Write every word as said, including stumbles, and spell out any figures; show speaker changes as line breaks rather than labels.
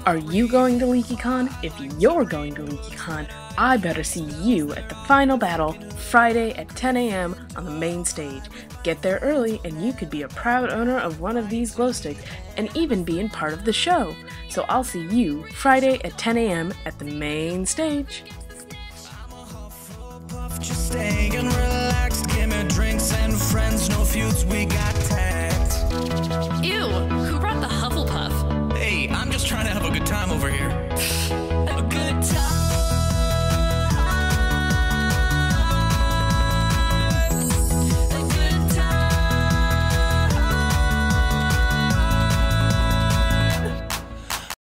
Are you going to Leakycon? If you're going to Leakycon, I better see you at the final battle Friday at ten a m on the main stage. Get there early and you could be a proud owner of one of these glow sticks and even be in part of the show. So I'll see you Friday at ten a m at the main stage.
Just stay and relax, give me drinks and friends, no feuds, we got tact.
Ew, who brought the Hufflepuff?
Hey, I'm just trying to have a good time over here.